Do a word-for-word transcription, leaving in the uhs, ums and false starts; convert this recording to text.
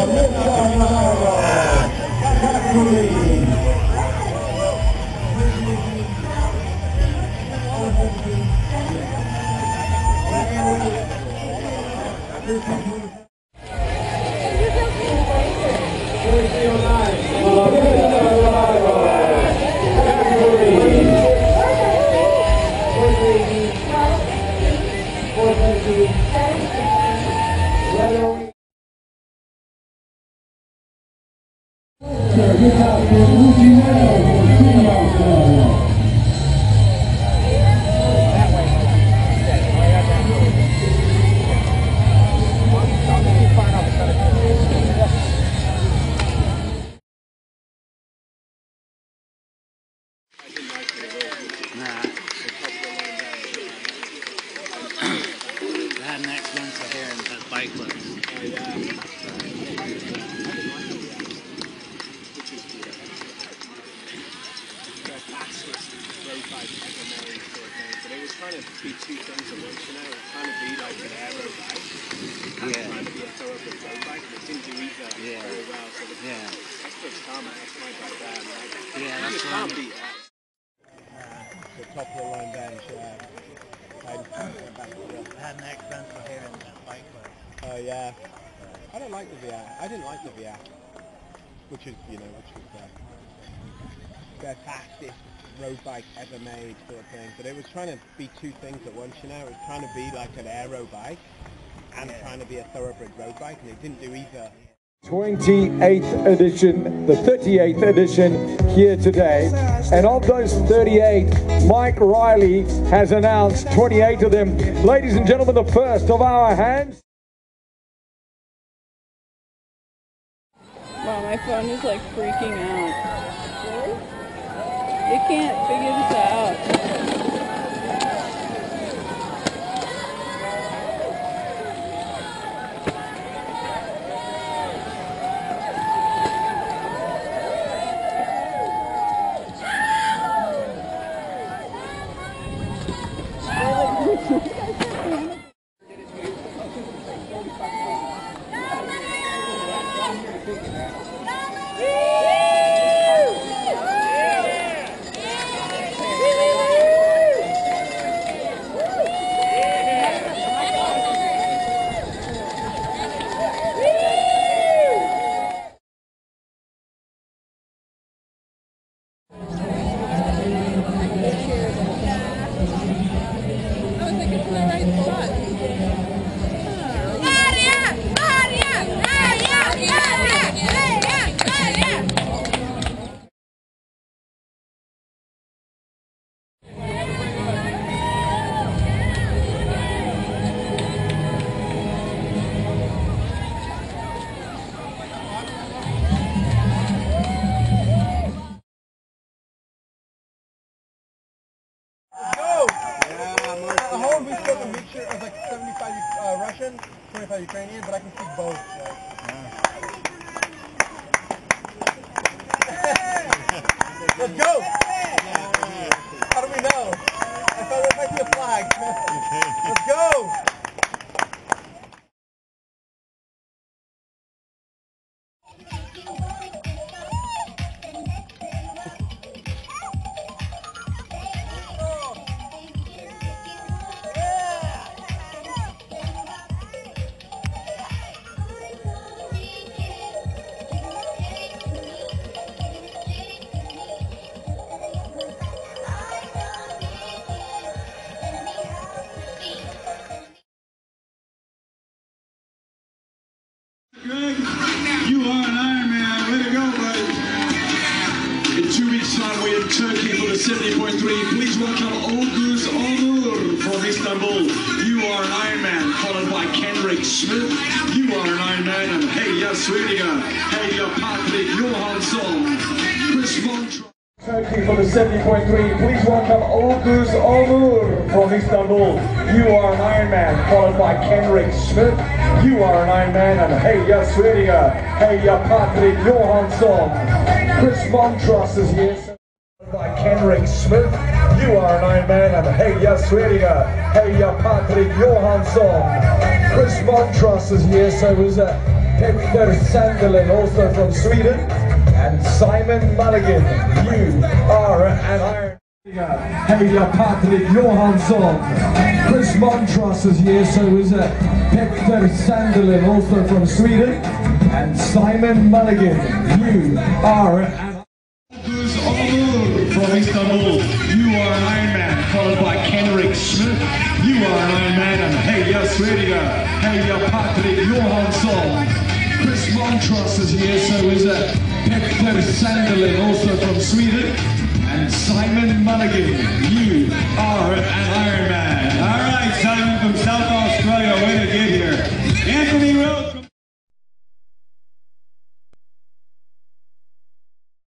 Oh yeah, I don't like the V R. I didn't like the V R, which is, you know, which was uh, the fastest road bike ever made, sort of thing. But it was trying to be two things at once, you know. It was trying to be like an aero bike and yeah. trying to be a thoroughbred road bike, and it didn't do either. twenty-eighth edition, the thirty-eighth edition here today, and of those thirty-eight, Mike Riley has announced twenty-eight of them. Ladies and gentlemen, the first of our hands. Wow, my phone is like freaking out. It can't figure this out. twenty-five Ukrainian, but I can speak both. So. Yeah. Let's go! How do we know? I thought that might be a flag. Let's go! Greg, you are an Iron Man. Way to go, bud. In two weeks' time, we're in Turkey for the seventy point three. Please welcome Olguz Onur from Istanbul. You are an Iron Man, followed by Kendrick Smith. You are an Iron Man, and Heya Swediga, Heya Patrick Johansson, Chris Montra. Turkey for the seventy point three. Please welcome Olguz Onur from Istanbul. You are an Iron Man, followed by Kendrick Smith. You are an Iron Man, and Heya Swediga, Heya Patrick Johansson. Chris Montross is here, followed by Kendrick Smith. You are an Iron Man, and Heya Swediga, Heya Patrick Johansson. Chris Montross is here, so it was a Petter Sandelin, also from Sweden, and Simon Mulligan. You are an Iron. Heja Patrik Johansson. Chris Montross is here, so is uh, Petter Sandelin, also from Sweden, and Simon Mulligan. You are an Oğuz Onur from Istanbul. You are an Ironman, followed by Henrik Smith. You are an Ironman, and Heja Sverige. Heja Patrik Johansson. Chris Montross is here, so is uh, Petter Sandelin, also from Sweden, and Simon Mulligan. You are an Ironman. All right, Simon from South Australia, way to get here. Anthony Rose.